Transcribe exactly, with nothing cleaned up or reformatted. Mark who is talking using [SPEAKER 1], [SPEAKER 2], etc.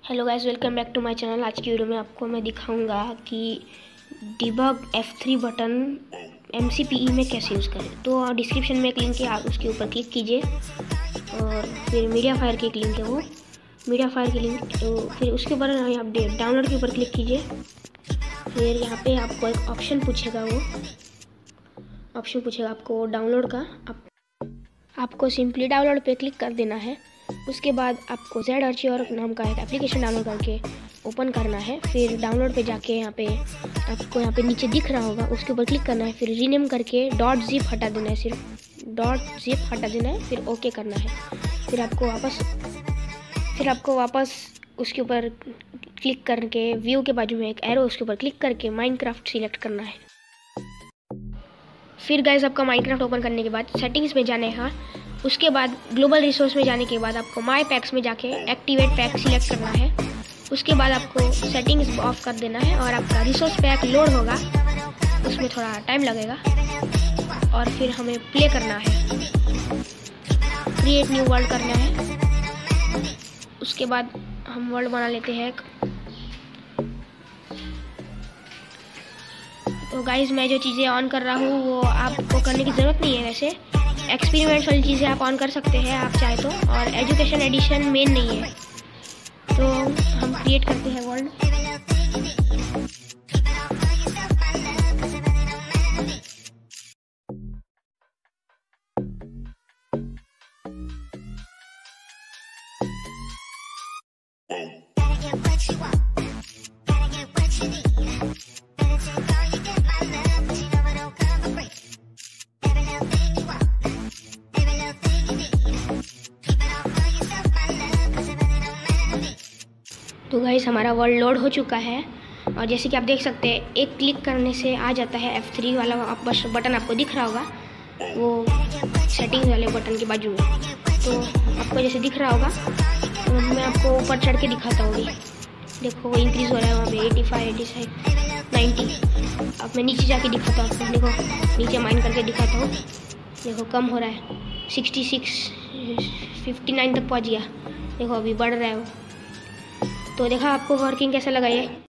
[SPEAKER 1] Hello guys, welcome back to my channel. आज की video में आपको मैं दिखाऊंगा कि debug F three button M C P E में कैसे यूज़ करें। तो डिस्क्रिप्शन में एक लिंक है, आप उसके ऊपर क्लिक कीजिए और फिर मीडिया फायर की एक लिंक है, वो मीडिया फायर की लिंक। तो फिर उसके ऊपर यहाँ डाउनलोड के ऊपर क्लिक कीजिए। फिर यहाँ पे आपको एक ऑप्शन पूछेगा, वो ऑप्शन पूछेगा आपको डाउनलोड का। आप, आपको सिंपली डाउनलोड पे क्लिक कर देना है। उसके बाद आपको जेड आर्चिवर नाम का एक एप्लीकेशन डाउनलोड करके ओपन करना है। फिर डाउनलोड पे जाके यहाँ पे आपको यहाँ पे नीचे दिख रहा होगा, उसके ऊपर क्लिक करना है। फिर रीनेम करके डॉट जिप हटा देना है, सिर्फ डॉट जिप हटा देना है। फिर ओके करना है। फिर आपको वापस फिर आपको वापस उसके ऊपर क्लिक करके व्यू के बाजू में एक एरो, उसके ऊपर क्लिक करके माइनक्राफ्ट सिलेक्ट करना है। फिर गाइस, आपका माइनक्राफ्ट ओपन करने के बाद सेटिंग्स में जाने का, उसके बाद ग्लोबल रिसोर्स में जाने के बाद आपको माई पैक्स में जाके एक्टिवेट पैक सिलेक्ट करना है। उसके बाद आपको सेटिंग्स ऑफ कर देना है और आपका रिसोर्स पैक लोड होगा, उसमें थोड़ा टाइम लगेगा। और फिर हमें प्ले करना है, क्रिएट न्यू वर्ल्ड करना है। उसके बाद हम वर्ल्ड बना लेते हैं। तो गाइज, मैं जो चीज़ें ऑन कर रहा हूँ वो आपको करने की ज़रूरत नहीं है। वैसे एक्सपेरिमेंट्स वाली चीज़ें आप ऑन कर सकते हैं आप चाहे तो, और एजुकेशन एडिशन मेन नहीं है। तो हम क्रिएट करते हैं वर्ल्ड। तो गाइस, हमारा वर्ल्ड लोड हो चुका है और जैसे कि आप देख सकते हैं, एक क्लिक करने से आ जाता है एफ थ्री वाला। आप बस बटन आपको दिख रहा होगा, वो सेटिंग्स वाले बटन के बाजू में। तो आपको जैसे दिख रहा होगा, तो मैं आपको ऊपर चढ़ के दिखाता हूँ। देखो, वो इंक्रीज़ हो रहा है वहाँ पे eighty five, eighty five, ninety. अब मैं नीचे जाके दिखाता हूँ आपको। देखो, नीचे माइन करके दिखाता हूँ। देखो, कम हो रहा है, सिक्सटी सिक्स, फिफ्टी नाइन तक पहुँच गया। देखो, अभी बढ़ रहा है वो। तो देखा आपको वर्किंग कैसा लगा ये।